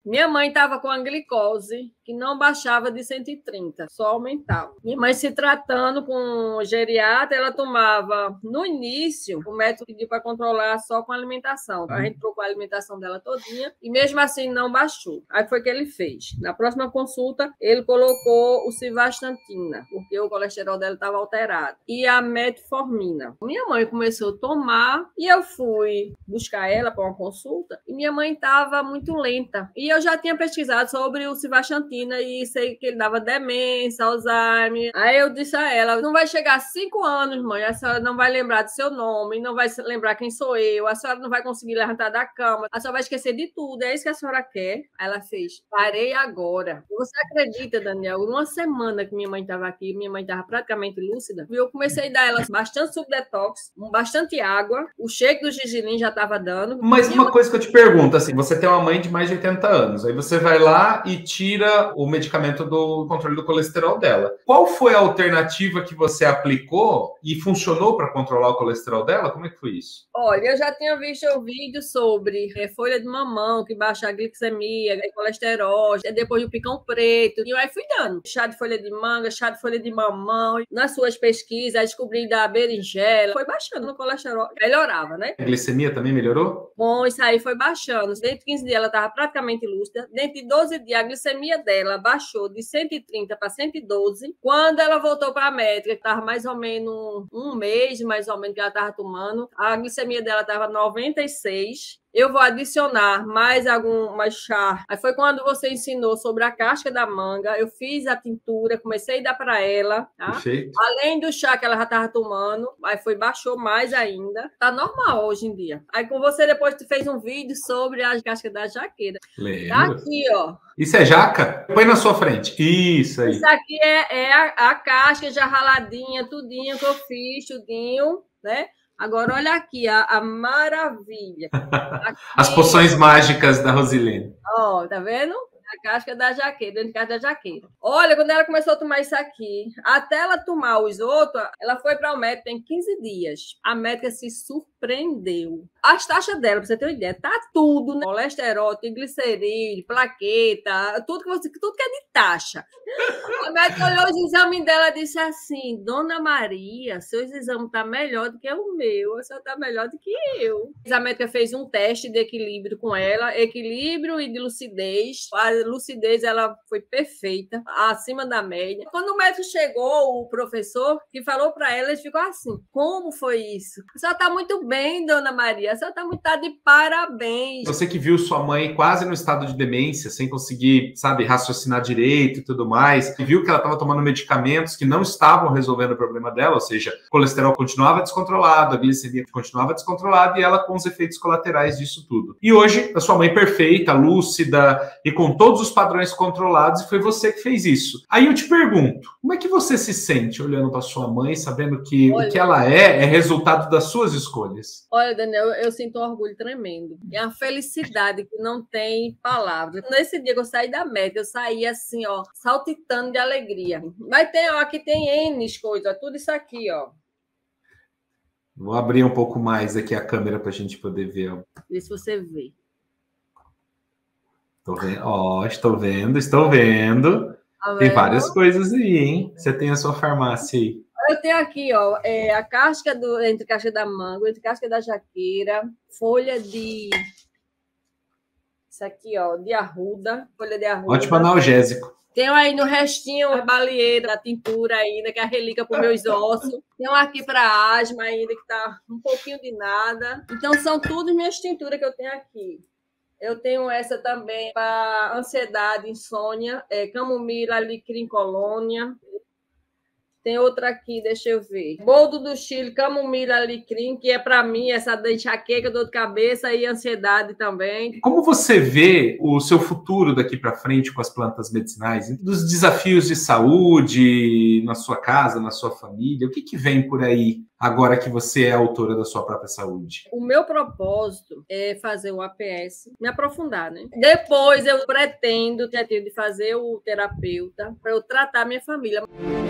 Minha mãe estava com a glicose, que não baixava de 130, só aumentava. Minha mãe se tratando com geriatra, ela tomava, no início, o médico pediu para controlar só com alimentação. A gente trocou a alimentação dela todinha e mesmo assim não baixou. Aí foi o que ele fez. Na próxima consulta, ele colocou o civastatina, porque o colesterol dela estava alterado, e a metformina. Minha mãe começou a tomar e eu fui buscar ela para uma consulta e minha mãe estava muito lenta. E eu já tinha pesquisado sobre o civastatina e sei que ele dava demência, Alzheimer. Aí eu disse a ela, não vai chegar a 5 anos, mãe, a senhora não vai lembrar do seu nome, não vai lembrar quem sou eu, a senhora não vai conseguir levantar da cama, a senhora vai esquecer de tudo, é isso que a senhora quer? Aí ela fez, parei agora. Você acredita, Daniel, uma semana que minha mãe estava aqui, minha mãe estava praticamente lúcida, eu comecei a dar ela bastante suco detox, bastante água, o shake do gergelim já estava dando. Mas uma coisa que eu te pergunto, assim, você tem uma mãe de mais de 80 anos, aí você vai lá e tira o medicamento do controle do colesterol dela. Qual foi a alternativa que você aplicou e funcionou para controlar o colesterol dela? Como é que foi isso? Olha, eu já tinha visto um vídeo sobre folha de mamão, que baixa a glicemia, colesterol, depois do picão preto, e eu aí fui dando. Chá de folha de manga, chá de folha de mamão. Nas suas pesquisas, descobri da berinjela. Foi baixando o colesterol, melhorava, né? A glicemia também melhorou? Bom, isso aí foi baixando. Dentro de 15 dias ela estava praticamente lúcida. Dentro de 12 dias, a glicemia dela baixou de 130 para 112. Quando ela voltou para a médica, que estava mais ou menos um mês, mais ou menos, que ela estava tomando, a glicemia dela estava 96. Eu vou adicionar mais chá. Aí foi quando você ensinou sobre a casca da manga. Eu fiz a tintura, comecei a dar para ela, tá? Perfeito. Além do chá que ela já estava tomando, aí baixou mais ainda. Tá normal hoje em dia. Aí com você depois tu fez um vídeo sobre a casca da jaqueira. Lembro. Tá aqui, ó. Isso é jaca? Põe na sua frente. Isso aí. Isso aqui é a casca já raladinha, tudinho que eu fiz, tudinho, né? Agora, olha aqui, a maravilha. Aqui, as poções mágicas da Rosilene. Ó, tá vendo? A casca da jaqueira, dentro de casa da jaqueira. Olha, quando ela começou a tomar isso aqui, até ela tomar os outros, ela foi para o médico tem 15 dias. A médica se surpreendeu. As taxas dela, pra você ter uma ideia, tá tudo, né? Colesterol, triglicerídeo, plaqueta, tudo que é de taxa. A médica olhou os exames dela e disse assim, Dona Maria, seus exames tá melhor do que o meu, a senhora tá melhor do que eu. A médica fez um teste de equilíbrio com ela, equilíbrio e de lucidez. A lucidez, ela foi perfeita, acima da média. Quando o médico chegou, o professor, que falou para ela, ele ficou assim, como foi isso? A senhora tá muito bem, Dona Maria, a senhora tá de parabéns. Você que viu sua mãe quase no estado de demência, sem conseguir, sabe, raciocinar direito e tudo mais, e viu que ela estava tomando medicamentos que não estavam resolvendo o problema dela, ou seja, o colesterol continuava descontrolado, a glicemia continuava descontrolada e ela com os efeitos colaterais disso tudo. E hoje, a sua mãe perfeita, lúcida e com todos os padrões controlados, e foi você que fez isso. Aí eu te pergunto, como é que você se sente olhando para sua mãe, sabendo que o que ela é resultado das suas escolhas? Olha, Daniel, eu sinto um orgulho tremendo. É uma felicidade que não tem palavras. Nesse dia que eu saí da médica, eu saí assim, ó, saltitando de alegria. Mas tem, ó, aqui tem N coisas, tudo isso aqui, ó. Vou abrir um pouco mais aqui a câmera para a gente poder ver. Ó. Vê se você vê. Estou vendo, ó, estou vendo. Tem várias coisas aí, hein? Você tem a sua farmácia aí. Eu tenho aqui, ó, a casca entre casca da manga, entre casca da jaqueira, folha de... Isso aqui, ó, de arruda, folha de arruda. Ótimo analgésico. Tenho aí no restinho a baleeira, a tintura ainda, que é a relíquia para os meus ossos. Tenho aqui para asma ainda, que tá um pouquinho de nada. Então, são tudo minhas tinturas que eu tenho aqui. Eu tenho essa também para ansiedade, insônia, camomila, alecrim, colônia. Tem outra aqui, deixa eu ver. Boldo do Chile, camomila, alecrim, que é para mim essa da enxaqueca, dor de cabeça e ansiedade também. Como você vê o seu futuro daqui para frente com as plantas medicinais? Dos desafios de saúde na sua casa, na sua família? O que vem por aí agora que você é autora da sua própria saúde? O meu propósito é fazer o APS, me aprofundar, né? Depois eu pretendo de fazer o terapeuta para eu tratar minha família.